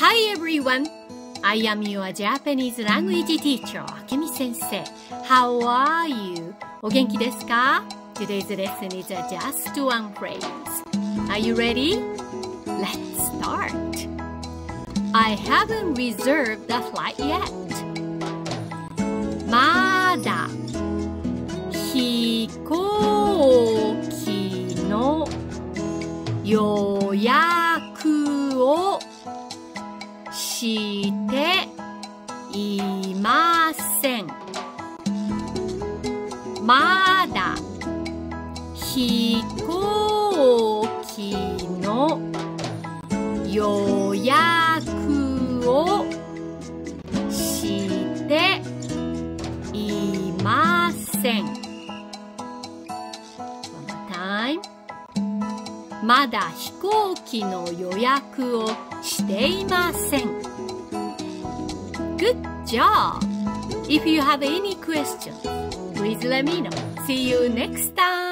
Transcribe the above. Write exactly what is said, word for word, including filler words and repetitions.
Hi everyone! I am your Japanese language teacher, Akemi Sensei. How are you? お元気ですか? Today's lesson is just one phrase. Are you ready? Let's start. I haven't reserved the flight yet. まだ飛行機の予約をしていません。まだ飛行機の予約をしていません。One more time. まだ飛行機の予約をしていません。Good job! If you have any questions, please let me know. See you next time!